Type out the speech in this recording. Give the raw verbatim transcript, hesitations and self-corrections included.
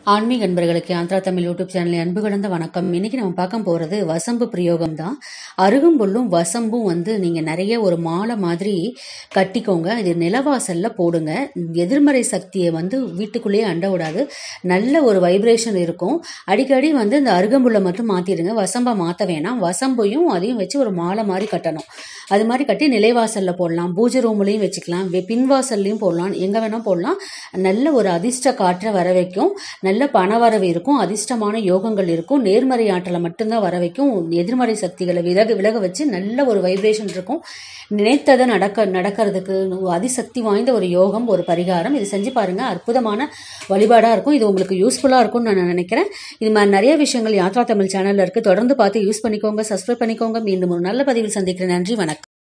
ஆன்மீக அன்பர்களுக்கு ஆந்திரா தமிழ் யூடியூப் சேனலில் அன்பு கலந்த வணக்கம். இன்னைக்கு நம்ம பார்க்க போறது வசம்பு பிரயோகம் தான். அருகம்புல்லும் வசம்பும் வந்து நீங்க நிறைய ஒரு மாலை மாதிரி கட்டிக்கோங்க. இது நிலவாசல்ல போடுங்க. எதிர்மறை சக்தியை வந்து வீட்டுக்குள்ளேயே அண்ட விடாது. நல்ல ஒரு வைப்ரேஷன் இருக்கும். அடிக்கடி வந்து இந்த அருகம்புல்லை மட்டும் மாத்திடுங்க. வசம்பை மாற்ற வேணாம். வசம்பையும் அதையும் வச்சு ஒரு மாலை மாதிரி கட்டணும். அது மாதிரி கட்டி நிலைவாசல்ல போடலாம். பூஜை ரூம்லையும் வச்சுக்கலாம். பின்வாசல்லையும் போடலாம். எங்க வேணா போடலாம். நல்ல ஒரு அதிர்ஷ்ட காற்றை வர வைக்கும். நல்ல பணவரவு இருக்கும். அதிர்ஷ்டமான யோகங்கள் இருக்கும். நேர்மறை ஆற்றலை மட்டும்தான் வர வைக்கும். எதிர்மறை சக்திகளை விலக விலக வச்சு நல்ல ஒரு வைப்ரேஷன் இருக்கும். நினைத்ததை நடக்க நடக்கிறதுக்கு அதிசக்தி வாய்ந்த ஒரு யோகம், ஒரு பரிகாரம். இது செஞ்சு பாருங்க. அற்புதமான வழிபாடா இருக்கும். இது உங்களுக்கு யூஸ்ஃபுல்லா இருக்கும்னு நான் நினைக்கிறேன். இது மாதிரி நிறைய விஷயங்கள் யாத்ரா தமிழ் சேனல்ல இருக்கு. தொடர்ந்து பார்த்து யூஸ் பண்ணிக்கோங்க. சப்ஸ்கிரைப் பண்ணிக்கோங்க. மீண்டும் ஒரு நல்ல பதிவில் சந்திக்கிறேன். நன்றி, வணக்கம்.